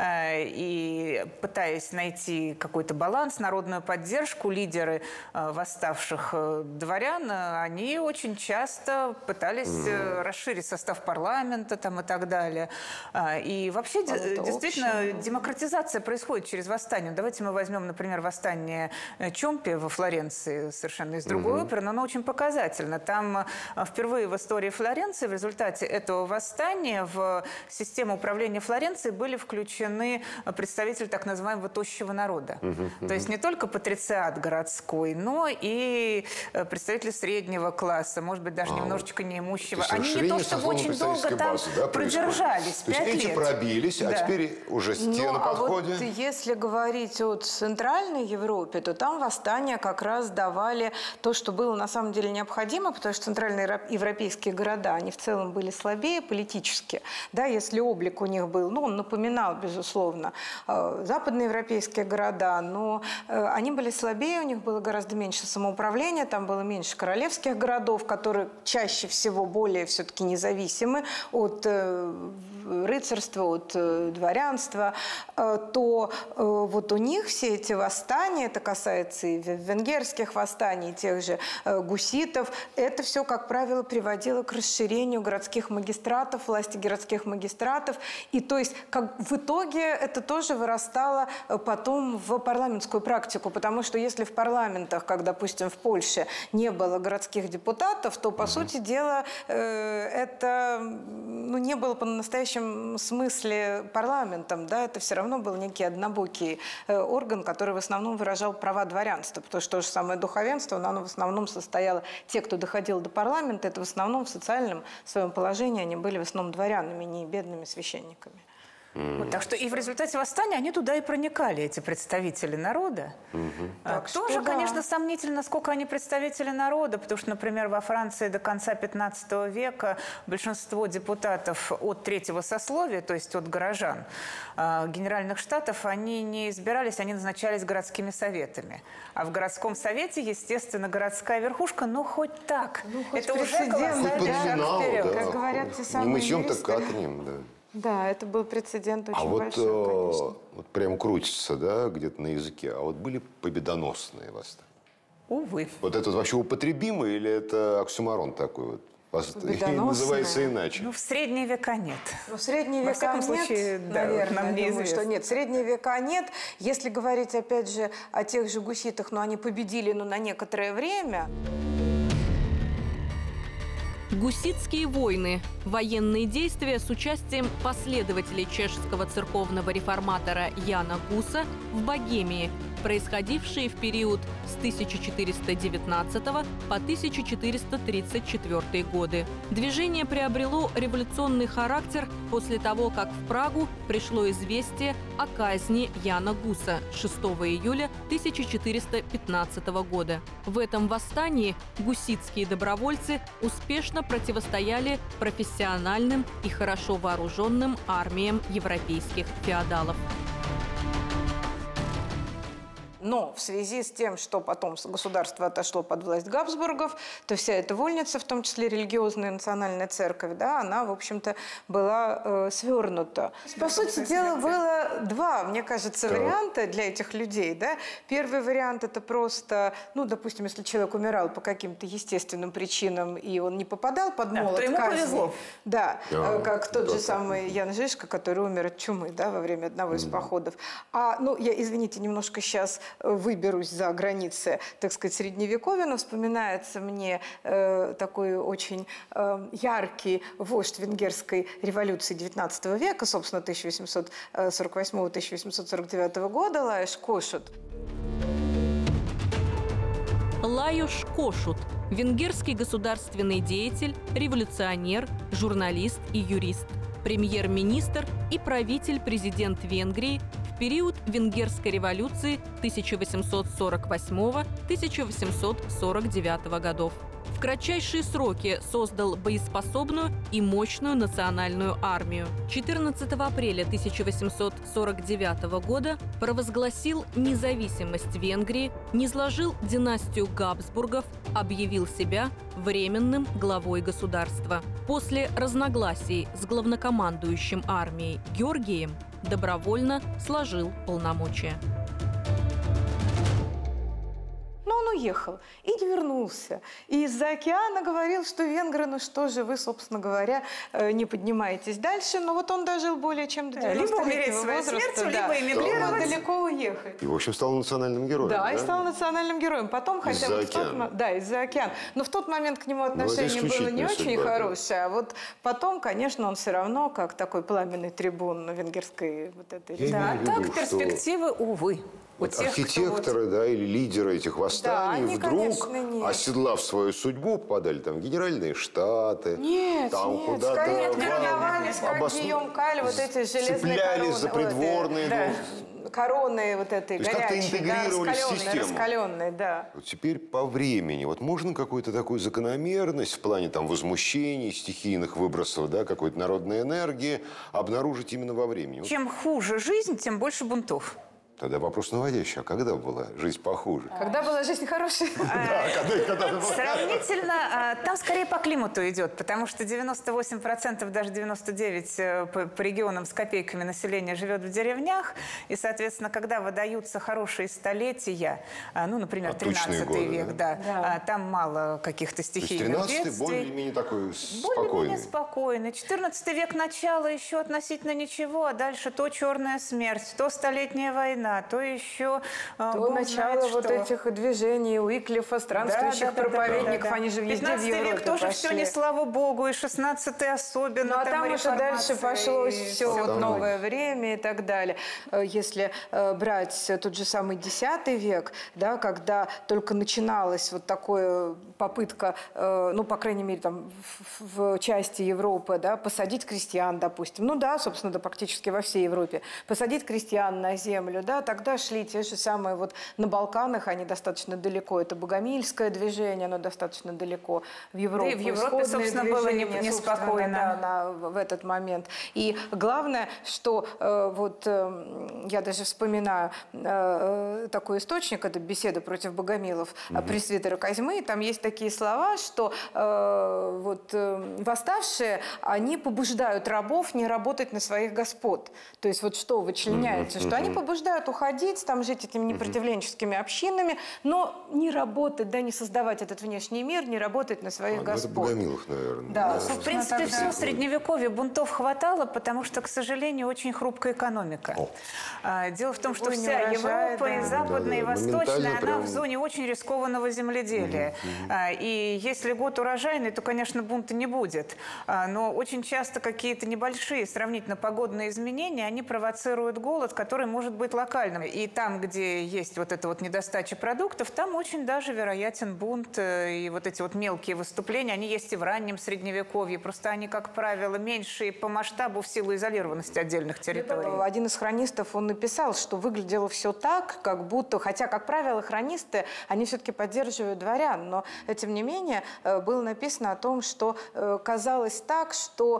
И пытаясь найти какой-то баланс, народную поддержку, лидеры восставших дворян, они очень часто пытались mm. расширить состав парламента там, и так далее. И вообще, а действительно, общее. демократизация происходит через восстание. Давайте мы возьмем, например, восстание Чомпи во Флоренции, совершенно из другой оперы, но оно очень показательно. Там впервые в истории Флоренции в результате этого восстания в систему управления Флоренцией были включены представители так называемого тощего народа. То есть не только патрициат городской, но и представители среднего класса, может быть, даже а, немножечко неимущего. То Они не то чтобы очень долго там базы, да, продержались, пять лет. Эти пробились, да. а теперь уже стены ну, подходят. А вот если говорить о Центральной Европе, то там восстания как раз давали то, что было на самом деле необходимо, потому что центральные европейские города, они в целом были слабее политически. Да, если облик у них был, ну, он напоминал, безусловно, западноевропейские города, но они были слабее, у них было гораздо меньше самоуправления, там было меньше королевских городов, которые чаще всего более все-таки независимы от рыцарства, от дворянства, то вот у них все эти восстания, это касается и венгерских восстаний, и тех же гуситов, это все, как правило, приводило к расширению городских магистратов, власти городских магистратов. И то есть как в итоге это тоже вырастало потом в парламентскую практику, потому что если в парламентах, как, допустим, в Польше, не было городских депутатов, то, по mm-hmm. сути дела, это ну, не было по-настоящему смысле парламентом, да, это все равно был некий однобокий орган, который в основном выражал права дворянства, потому что то же самое духовенство, но оно в основном состояло, те, кто доходил до парламента, это в основном в социальном своем положении, они были в основном дворянами, не бедными священниками. Mm. Вот, так что и в результате восстания они туда и проникали, эти представители народа. Mm-hmm. а, тоже, что, конечно, да. сомнительно, сколько они представители народа, потому что, например, во Франции до конца пятнадцатого века большинство депутатов от третьего сословия, то есть от горожан, э, генеральных штатов, они не избирались, они назначались городскими советами. А в городском совете, естественно, городская верхушка, ну, хоть так. Ну, хоть это уже колоссальный шаг вперед. Да, как говорят те самые не мы чем-то юристы. катнем, да. Да, это был прецедент очень а вот, большой, конечно. Вот прям крутится, да, где-то на языке. А вот были победоносные восстания? Увы. Вот это вообще употребимо или это оксюморон такой вот? победоносная. Называется иначе. Ну, в средние века нет. Ну, в средние Во века всяком нет, случае, да, наверное, нам думаю, неизвестно. что нет. В средние века нет. Если говорить, опять же, о тех же гуситах, но они победили, но на некоторое время. Гуситские войны – военные действия с участием последователей чешского церковного реформатора Яна Гуса в Богемии, происходившие в период с тысяча четыреста девятнадцатого по тысяча четыреста тридцать четвёртый годы. Движение приобрело революционный характер после того, как в Прагу пришло известие о казни Яна Гуса шестого июля тысяча четыреста пятнадцатого года. В этом восстании гуситские добровольцы успешно противостояли профессиональным и хорошо вооруженным армиям европейских феодалов. Но в связи с тем, что потом государство отошло под власть Габсбургов, то вся эта вольница, в том числе религиозная национальная церковь, да, она, в общем-то, была э, свернута. По сути дела, было два, мне кажется, Так. варианта для этих людей. Да. Первый вариант – это просто, ну, допустим, если человек умирал по каким-то естественным причинам, и он не попадал под Да, молот то ему казни. повезло. Да, Да, э, как тот да, же так. самый Ян Жишка, который умер от чумы, да, во время одного из походов. А, ну, я, извините, немножко сейчас выберусь за границы, так сказать, Средневековья, но вспоминается мне э, такой очень э, яркий вождь венгерской революции девятнадцатого века, собственно, тысяча восемьсот сорок восьмого — тысяча восемьсот сорок девятого года, Лаеш Кошут. Лаjoš Кошут – венгерский государственный деятель, революционер, журналист и юрист, премьер-министр и правитель-президент Венгрии в период Венгерской революции тысяча восемьсот сорок восьмого — тысяча восемьсот сорок девятого годов. В кратчайшие сроки создал боеспособную и мощную национальную армию. четырнадцатого апреля тысяча восемьсот сорок девятого года провозгласил независимость Венгрии, низложил династию Габсбургов, объявил себя временным главой государства. После разногласий с главнокомандующим армией Георгием добровольно сложил полномочия. Но он уехал и не вернулся. И из-за океана говорил, что венгры, ну что же, вы, собственно говоря, не поднимаетесь дальше. Но вот он дожил более чем до девяностолетнего возраста. Либо умереть своей смертью, да. либо эмигрировать. Либо далеко уехать. И, в общем, стал национальным героем. Да, Да, и стал национальным героем. Потом хотя бы Из-за в тот океана. мо- да, из-за океана. Но в тот момент к нему отношение было не исключительная очень судьба, да. хорошее. А вот потом, конечно, он все равно, как такой пламенный трибун венгерской вот этой Я Да, имею в так виду, что перспективы, увы. У Вот тех, кто вот- архитекторы, да, или лидеры этих восстаний они, вдруг, конечно, нет. оседлав свою судьбу, попадали там в Генеральные Штаты. Нет, там нет, куда-то скорее в- короновались, как обос- Гийом Каль, вот эти железные цеплялись короны. за вот, придворные, да, ну, короны вот этой То есть как-то горячей, да, интегрировались в раскаленной, систему. раскаленной, да. Вот теперь по времени. Вот можно какую-то такую закономерность в плане там возмущений, стихийных выбросов, да, какой-то народной энергии обнаружить именно во времени? Вот Чем хуже жизнь, тем больше бунтов. тогда вопрос наводящий. А когда была жизнь похуже? Когда была жизнь хорошая? Да, когда, когда была- Сравнительно, а, там скорее по климату идет, потому что девяносто восемь процентов, даже девяносто девять процентов по, по регионам с копейками населения живет в деревнях. И, соответственно, когда выдаются хорошие столетия, а, ну, например, А тучные тринадцатый годы, век, да? да, Да. а, там мало каких-то То есть стихийных тринадцатый бедствий. более-менее такой Более-менее спокойный. спокойный. четырнадцатый век начало еще относительно ничего, а дальше то черная смерть, то столетняя война, то еще а, То бог начало знает вот что. этих движений Уиклифа, странствующих проповедников, они же везде в пятнадцатый Европе век тоже все пошли. не слава богу, и шестнадцатый особенно. Ну, а там уже дальше реформация пошло и все всё вот там. новое время и так далее. Э, Если э, брать тот же самый десятый век, да, когда только начиналась вот такая попытка, э, ну, по крайней мере, там, в, в части Европы, да, посадить крестьян, допустим. Ну да, собственно, да, практически во всей Европе. Посадить крестьян на землю, да, тогда шли те же самые вот на Балканах, они достаточно далеко. Это богомильское движение, оно достаточно далеко. В Европе, Да и в Европе, исходное собственно, было не- движение, неспокойно. собственно, да, на- в этот момент. И главное, что э, вот э, я даже вспоминаю э, такой источник, это «Беседа против богомилов» mm-hmm. пресвитера Козьмы, там есть такие слова, что э, вот э, восставшие, они побуждают рабов не работать на своих господ. То есть вот что вычленяется, mm-hmm. что они побуждают хотят уходить, там жить этими непротивленческими общинами, но не работать, да, не создавать этот внешний мир, не работать на своих а, господ. Ну, это Богомилов, наверное. Да, да. В принципе, все средневековье бунтов хватало, потому что, к сожалению, очень хрупкая экономика. О. Дело в том, что Ой, не вся урожай, Европа, да. и западная, и Да, да, восточная, моментально она прям... в зоне очень рискованного земледелия. Mm-hmm. И если год урожайный, то, конечно, бунта не будет. Но очень часто какие-то небольшие сравнительно погодные изменения, они провоцируют голод, который может быть локальным. И там, где есть вот эта вот недостача продуктов, там очень даже вероятен бунт. И вот эти вот мелкие выступления, они есть и в раннем Средневековье. Просто они, как правило, меньше по масштабу в силу изолированности отдельных территорий. Один из хронистов, он написал, что выглядело все так, как будто, хотя, как правило, хронисты, они все-таки поддерживают дворян, но, тем не менее, было написано о том, что казалось так, что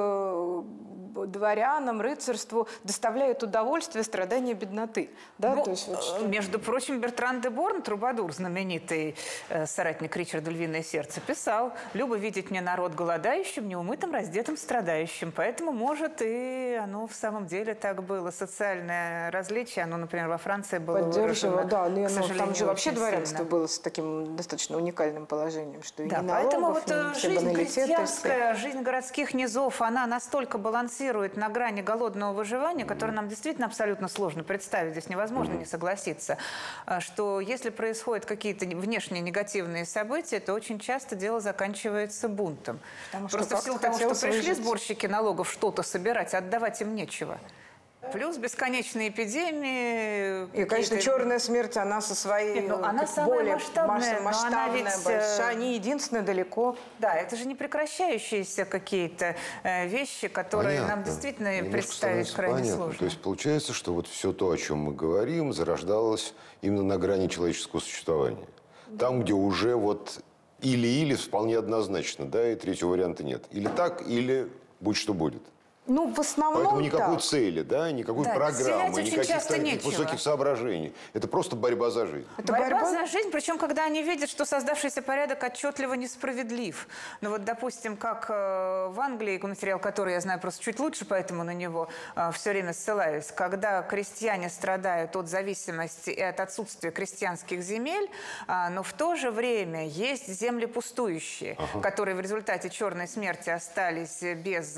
э, дворянам, рыцарству доставляет удовольствие страдания бедноты. Да? Ну, То есть, вот, что... Между прочим, Бертран де Борн, трубадур, знаменитый э, соратник Ричарда «Львиное сердце», писал: «Любо видеть мне народ голодающим, неумытым, раздетым, страдающим». Поэтому, может, и оно в самом деле так было. Социальное различие, оно, например, во Франции было Поддерживало, выражено, да, но, к сожалению, там же вообще очень дворянство сильно. было с таким достаточно уникальным положением, что Да, и ни поэтому налогов, вот ни все жизнь баналитеты, крестьянская, жизнь городских низов, она настолько балансирует на грани голодного выживания, которое нам действительно абсолютно сложно представить, здесь невозможно не согласиться, что если происходят какие-то внешние негативные события, то очень часто дело заканчивается бунтом. Потому что Просто в силу того, что хотелось пришли выжить. сборщики налогов что-то собирать, отдавать им нечего. Плюс бесконечные эпидемии. И, конечно, черная смерть, она со своей Нет, ну, она самая более масштабная, но масштабная, она ведь, большая, не единственная далеко. Да, это же не прекращающиеся какие-то э, вещи, которые Понятно. нам действительно Немножко представить становится крайне понятно. сложно. То есть получается, что вот все то, о чем мы говорим, зарождалось именно на грани человеческого существования. Да. Там, где уже вот или-или вполне однозначно, да, и третьего варианта нет. Или так, или будь что будет. Ну, в основном, Поэтому никакой да. цели, да, никакой Да, программы, очень никаких часто таких нечего. высоких соображений. Это просто борьба за жизнь. Это борьба, борьба за жизнь, причем когда они видят, что создавшийся порядок отчетливо несправедлив. Ну вот, допустим, как э, в Англии, материал, который я знаю просто чуть лучше, поэтому на него э, все время ссылаюсь, когда крестьяне страдают от зависимости и от отсутствия крестьянских земель, э, но в то же время есть земли пустующие, ага. которые в результате черной смерти остались без...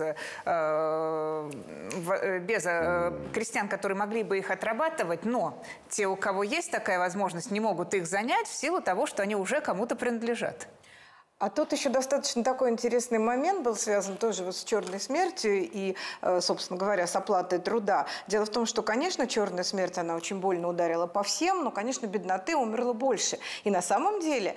Э, без э, крестьян, которые могли бы их отрабатывать, но те, у кого есть такая возможность, не могут их занять в силу того, что они уже кому-то принадлежат. А тут еще достаточно такой интересный момент был связан тоже вот с черной смертью и, собственно говоря, с оплатой труда. Дело в том, что, конечно, черная смерть, она очень больно ударила по всем, но, конечно, бедноты умерло больше. И на самом деле,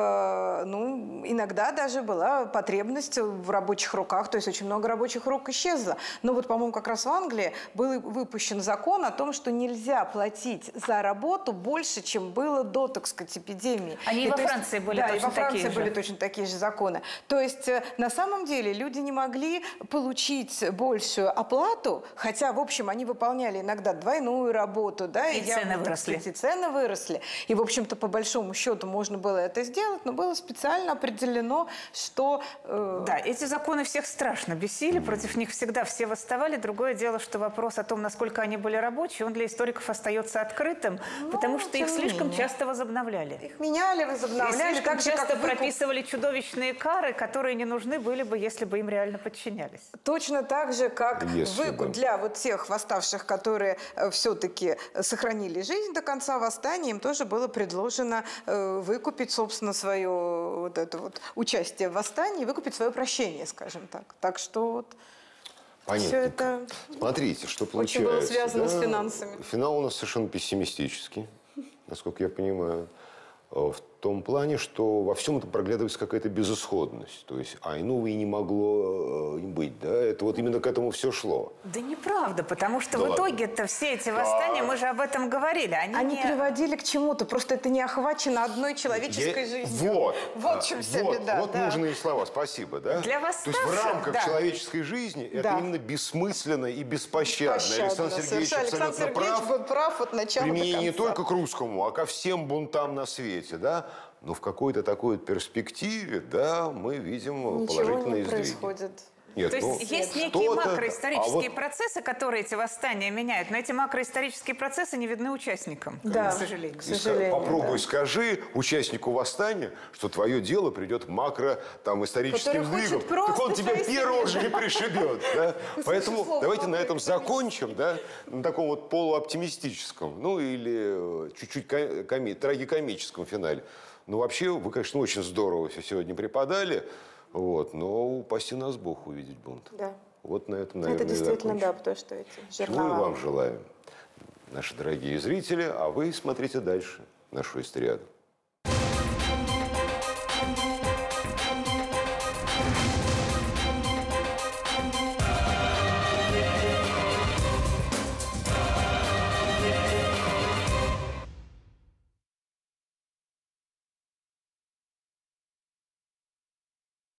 э, ну, иногда даже была потребность в рабочих руках, то есть очень много рабочих рук исчезло. Но вот, по-моему, как раз в Англии был выпущен закон о том, что нельзя платить за работу больше, чем было до, так сказать, эпидемии. Они и, и во Франции есть, были да, точно и во Франции такие были же. точно такие же законы. То есть на самом деле люди не могли получить большую оплату, хотя, в общем, они выполняли иногда двойную работу. Да, и, и цены явно, выросли. Сказать, и цены выросли. И, в общем-то, по большому счету можно было это сделать, но было специально определено, что... Э... Да, эти законы всех страшно бесили, против них всегда все восставали. Другое дело, что вопрос о том, насколько они были рабочие, он для историков остается открытым, ну, потому что их слишком менее. часто возобновляли. Их меняли, возобновляли. И слишком так часто же, как прописывали чудовищные кары, которые не нужны были бы, если бы им реально подчинялись. Точно так же, как если выкуп бы. для вот тех восставших, которые э, все-таки сохранили жизнь до конца восстания, им тоже было предложено э, выкупить, собственно, свое вот это вот участие в восстании, выкупить свое прощение, скажем так. Так что вот Понятно. все это Смотрите, что получается. очень было связано да? с финансами. Финал у нас совершенно пессимистический, насколько я понимаю. В том плане, что во всем этом проглядывается какая-то безысходность. То есть, а иного и не могло э, быть. Да? Это вот именно к этому все шло. Да неправда, потому что Да в ладно. итоге-то все эти восстания, мы же об этом говорили. Они, Они не... приводили к чему-то, просто это не охвачено одной человеческой Я... жизнью. Вот. Вот в чем вся вот, беда. Вот да. нужные слова, спасибо. Да? Для То есть в восставших, рамках да. человеческой жизни Да. это именно бессмысленно и беспощадно. Беспощадно, Александр Сергеевич совершенно. абсолютно Александр Сергеевич прав. был прав от начала до Применение не конца. только к русскому, а ко всем бунтам на свете. Да? Но в какой-то такой перспективе, да, мы видим Ничего положительные не сдвиги. происходит. Нет, То ну, есть есть некие что-то, макроисторические а вот... процессы, которые эти восстания меняют, но эти макроисторические процессы не видны участникам, Да. к сожалению. К сожалению, Попробуй да. скажи участнику восстания, что твое дело придет макро там, историческим Который хочет сдвигом. просто Так он тебя свои первого себе, же не пришибет. Да? Поэтому слово давайте на макроэкономическое. этом закончим, да? На таком вот полуоптимистическом, ну или э, чуть-чуть коми- трагикомическом финале. Ну вообще, вы, конечно, очень здорово все сегодня преподали, вот, но упаси нас Бог увидеть бунт. Да. Вот на этом, наверное, Это действительно, и да, закончим. потому что эти Чего и жернова... вам желаем, наши дорогие зрители, а вы смотрите дальше нашу истриаду.